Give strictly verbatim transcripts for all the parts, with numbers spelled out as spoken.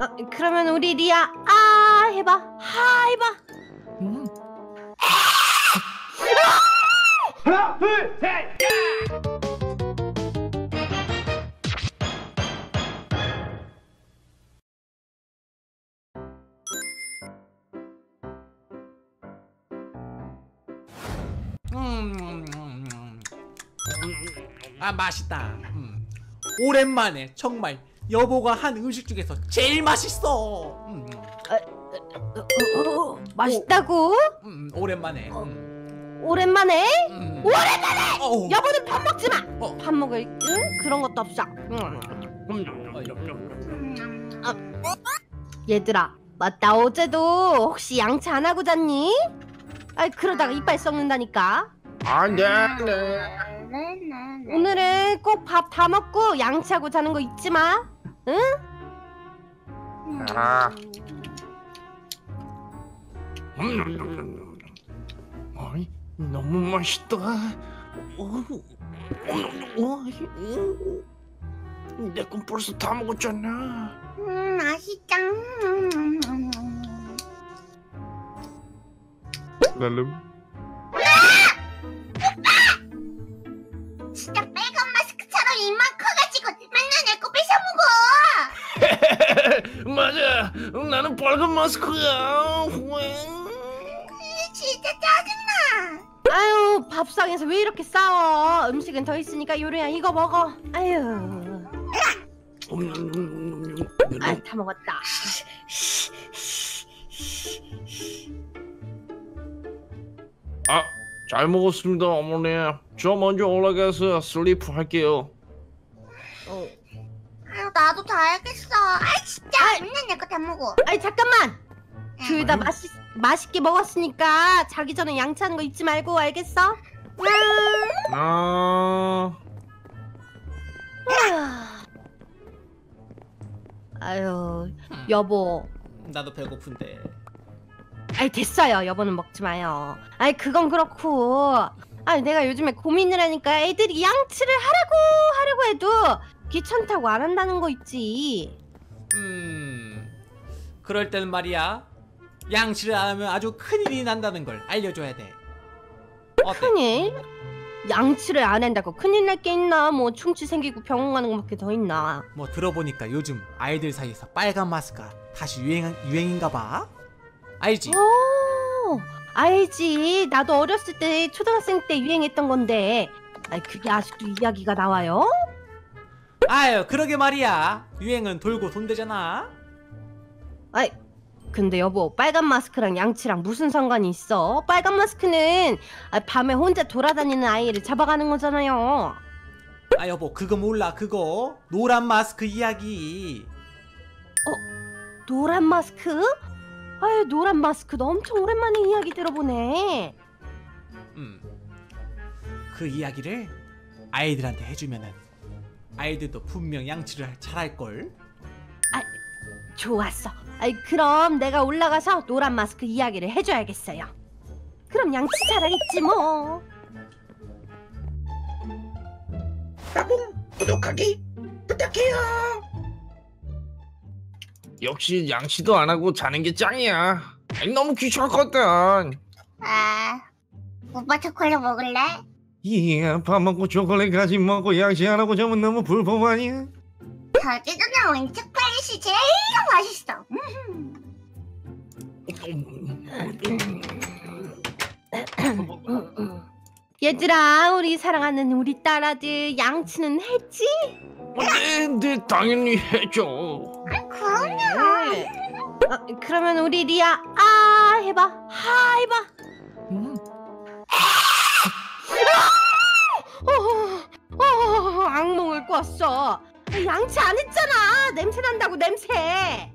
어, 그러면 우리 리아 아 해봐. 하 해봐. 음. 하나, 둘, 셋! 음, 음, 음. 아 맛있다. 음. 오랜만에 정말 여보가 한 음식 중에서 제일 맛있어. 음. 어, 어, 맛있다고? 음, 오랜만에. 음. 오랜만에? 음. 오랜만에! 어우. 여보는 밥 먹지 마. 어. 밥 먹을 응? 그런 것도 없어. 응. 아, 얘들아, 맞다. 어제도 혹시 양치 안 하고 잤니? 아이 그러다가 이빨 썩는다니까. 아, 네, 네. 오늘은 꼭 밥 다 먹고 양치하고 자는 거 잊지 마. 응? 아. 어이, 너무 맛있다. 내 건 벌써 다 먹었잖아. 음, 맛있다. 랄름. 진짜 빨간 마스크처럼 입만 커가지고 맨날 내 거 뺏어 먹어. 맞아, 나는 빨간 마스크야. 진짜 짜증나. 아유 밥상에서 왜 이렇게 싸워? 음식은 더 있으니까 요리야 이거 먹어. 아유. 아 다 먹었다. 아, 잘 먹었습니다, 어머니. 저 먼저 올라가서 슬리프 할게요. 어. 아유, 나도 다 알겠어. 아, 진짜 맨날 내 거 다 먹어. 아니 잠깐만. 둘 다 맛있 맛있게 먹었으니까 자기 전에 양치하는 거 잊지 말고 알겠어? 음. 아, 아유 여보. 나도 배고픈데. 아이 됐어요. 여보는 먹지 마요. 아이 그건 그렇고. 아니 내가 요즘에 고민을 하니까 애들이 양치를 하라고 하려고 해도 귀찮다고 안 한다는 거 있지. 음. 그럴 때는 말이야. 양치를 안 하면 아주 큰일이 난다는 걸 알려줘야 돼. 어때? 큰일? 양치를 안 한다고 큰일 날 게 있나? 뭐 충치 생기고 병원 가는 것밖에 더 있나? 뭐 들어보니까 요즘 아이들 사이에서 빨간 마스크가 다시 유행 유행인가 봐. 알지? 오, 알지. 나도 어렸을 때 초등학생 때 유행했던 건데. 아이 그게 아직도 이야기가 나와요? 아유, 그러게 말이야. 유행은 돌고 돈대잖아. 아이 근데 여보 빨간 마스크랑 양치랑 무슨 상관이 있어? 빨간 마스크는 아, 밤에 혼자 돌아다니는 아이를 잡아가는 거잖아요. 아 여보, 그거 몰라. 그거 노란 마스크 이야기. 노란 마스크? 아유 노란 마스크도 엄청 오랜만에 이야기 들어보네. 음. 그 이야기를 아이들한테 해주면은 아이들도 분명 양치를 잘할걸. 좋았어. 아이 그럼 내가 올라가서 노란 마스크 이야기를 해줘야겠어요. 그럼 양치 잘하겠지 뭐. 구독하기 부탁해요. 역시 양치도 안 하고 자는 게 짱이야. 아니, 너무 귀찮거든. 아, 오빠 초콜릿 먹을래? 예, 밥 먹고 초콜릿까지 먹고 양치 안 하고 자면 너무 불법 아니야? 저기도 나온 초콜릿이 제일 맛있어. 얘들아 우리 사랑하는 우리 딸아들 양치는 했지? 네, 네, 당연히 해줘. 그럼요. 어, 그러면 우리 리아 아 해봐. 하 해봐. 음. 어, 어, 악몽을 꿨어. 양치 안 했잖아. 냄새 난다고 냄새.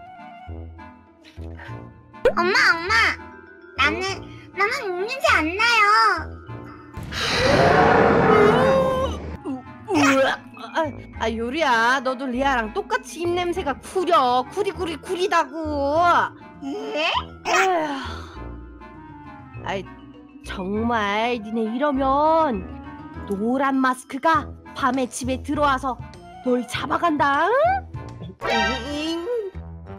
엄마, 엄마. 나는 나는 냄새 안 나요. 아, 아 요리야 너도 리아랑 똑같이 입냄새가 구려. 구리구리 구리다고. 에? 에휴. 아이 정말 니네 이러면 노란 마스크가 밤에 집에 들어와서 널 잡아간다. 응?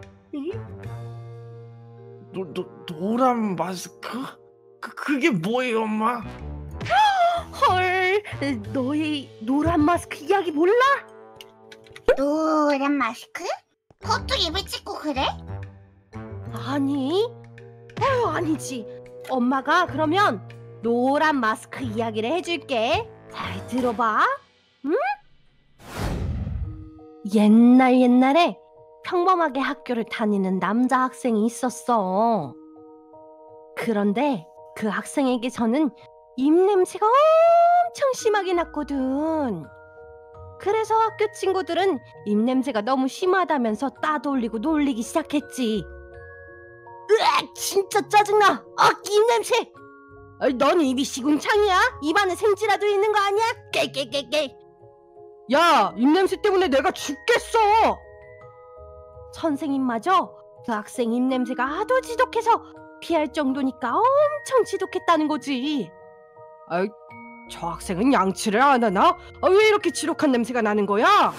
노, 노, 노란 마스크? 그, 그게 뭐예요, 엄마? 헐, 너희 노란 마스크 이야기 몰라? 노란 마스크? 그것도 입에 찍고 그래? 아니, 어휴 아니지. 엄마가 그러면 노란 마스크 이야기를 해줄게. 잘 들어봐. 응? 옛날 옛날에 평범하게 학교를 다니는 남자 학생이 있었어. 그런데 그 학생에게서는 입냄새가 엄청 심하게 났거든. 그래서 학교 친구들은 입냄새가 너무 심하다면서 따돌리고 놀리기 시작했지. 으악! 진짜 짜증나! 아, 입냄새! 아이, 넌 입이 시궁창이야? 입안에 생쥐라도 있는 거 아니야? 깨깨깨깨! 야! 입냄새 때문에 내가 죽겠어! 선생님마저 그 학생 입냄새가 하도 지독해서 피할 정도니까 엄청 지독했다는 거지. 아이, 저 학생은 양치를 안 하나? 아, 왜 이렇게 지독한 냄새가 나는 거야?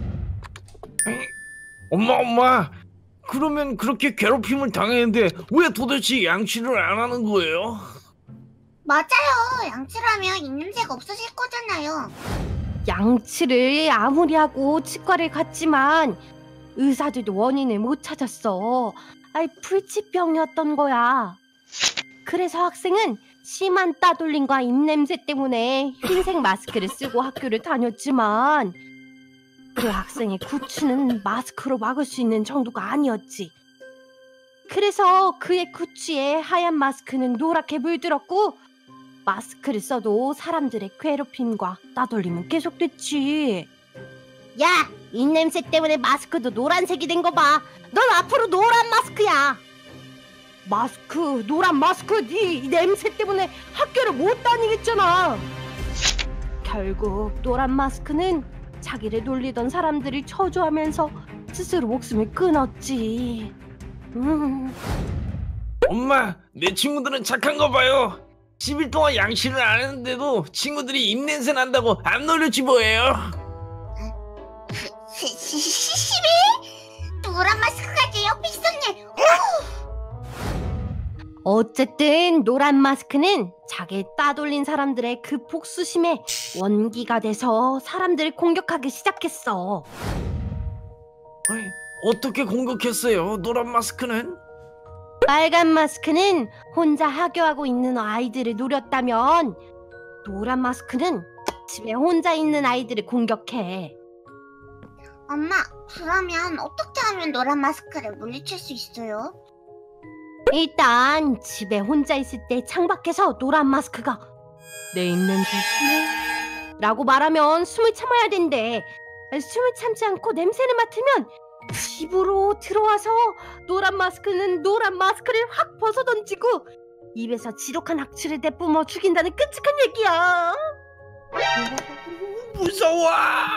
엄마, 엄마. 그러면 그렇게 괴롭힘을 당했는데 왜 도대체 양치를 안 하는 거예요? 맞아요. 양치를 하면 입냄새가 없어질 거잖아요. 양치를 아무리 하고 치과를 갔지만 의사들도 원인을 못 찾았어. 아이, 불치병이었던 거야. 그래서 학생은 심한 따돌림과 입냄새 때문에 흰색 마스크를 쓰고 학교를 다녔지만 그 학생의 구취는 마스크로 막을 수 있는 정도가 아니었지. 그래서 그의 구취에 하얀 마스크는 노랗게 물들었고 마스크를 써도 사람들의 괴롭힘과 따돌림은 계속됐지. 야! 입냄새 때문에 마스크도 노란색이 된 거 봐. 넌 앞으로 노란 마스크야. 마스크, 노란 마스크, 네 냄새 때문에 학교를 못 다니겠잖아. 결국 노란 마스크는 자기를 놀리던 사람들을 처조하면서 스스로 목숨을 끊었지. 음. 엄마, 내 친구들은 착한 거 봐요. 십 일 동안 양치를 안 했는데도 친구들이 입냄새 난다고 안 놀렸지 뭐예요. 시시시비? 노란 마스크까지 옆에 있었네. 어쨌든 노란 마스크는 자기 따돌린 사람들의 그 복수심에 원기가 돼서 사람들을 공격하기 시작했어. 아이, 어떻게 공격했어요, 노란 마스크는? 빨간 마스크는 혼자 하교하고 있는 아이들을 노렸다면 노란 마스크는 집에 혼자 있는 아이들을 공격해. 엄마, 그러면 어떻게 하면 노란 마스크를 물리칠 수 있어요? 일단 집에 혼자 있을 때 창밖에서 노란 마스크가 내 입냄새 심해 라고 말하면 숨을 참아야 된대. 숨을 참지 않고 냄새를 맡으면 집으로 들어와서 노란 마스크는 노란 마스크를 확 벗어던지고 입에서 지독한 악취를 내뿜어 죽인다는 끔찍한 얘기야. 무서워.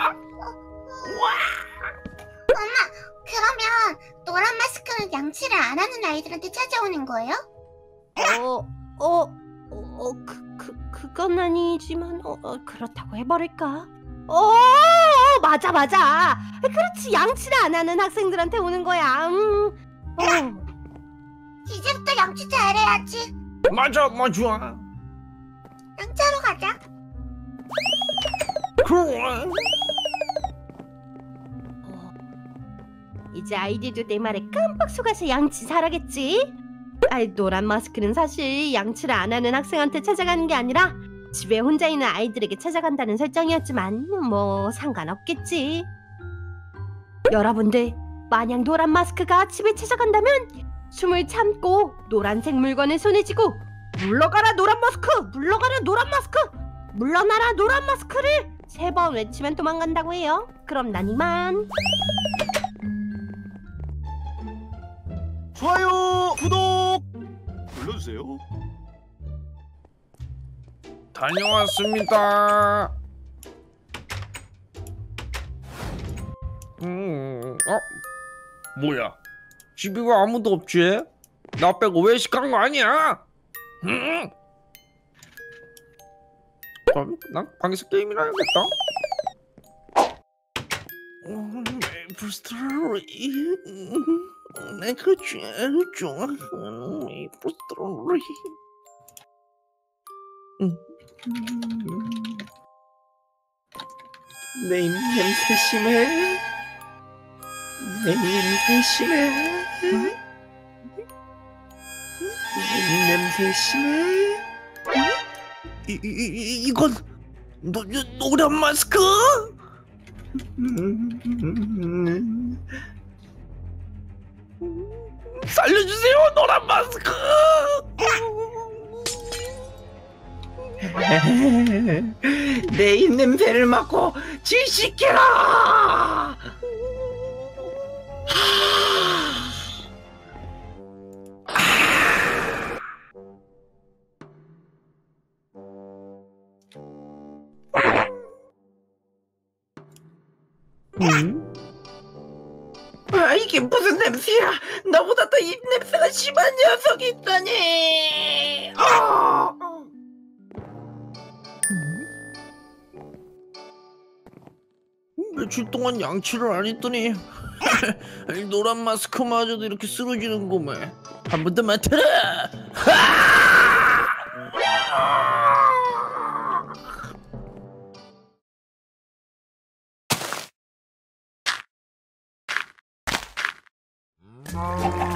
엄마, 그러면 노란 마스크는 양치를 안 하는 아이들한테 찾아오는 거예요? 어, 어, 어, 그, 그, 그건 아니지만, 어, 어, 그렇다고 해버릴까? 어, 맞아, 맞아. 그렇지, 양치를 안 하는 학생들한테 오는 거야. 음, 어. 이제부터 양치 잘해야지. 맞아, 맞아. 양치하러 가자. 그래. 이제 아이들도 내 말에 깜빡 속아서 양치 잘하겠지? 아이, 노란 마스크는 사실 양치를 안 하는 학생한테 찾아가는 게 아니라 집에 혼자 있는 아이들에게 찾아간다는 설정이었지만 뭐 상관없겠지. 여러분들, 만약 노란 마스크가 집에 찾아간다면 숨을 참고 노란색 물건을 손에 쥐고 물러가라 노란 마스크! 물러가라 노란 마스크! 물러나라 노란 마스크를 세 번 외치면 도망간다고 해요. 그럼 난 이만. 좋아요, 구독 눌러주세요. 다녀왔습니다. 음, 어? 뭐야? 집에 왜 아무도 없지? 나 빼고 외식한 거 아니야? 음. 그럼 난 방에서 게임이나 해야겠다. 음, 메이플 스토리. 음, 음. 내가 제일 좋아하는 메이플 스토리. 내 입냄새 심해. 내 입냄새 심해. 내 입냄새 심해. 이, 이, 이, 이건 노, 노란 마스크? 살려주세요, 노란 마스크! 내 입냄새를 맡고 질식해라! 음? 아, 이게 무슨 냄새야? 나보다 더 입냄새가 심한 녀석이 있다니. 아! 며칠 동안 양치를 안 했더니 노란 마스크마저도 이렇게 쓰러지는구만. 한 번 더 맡아라. 아!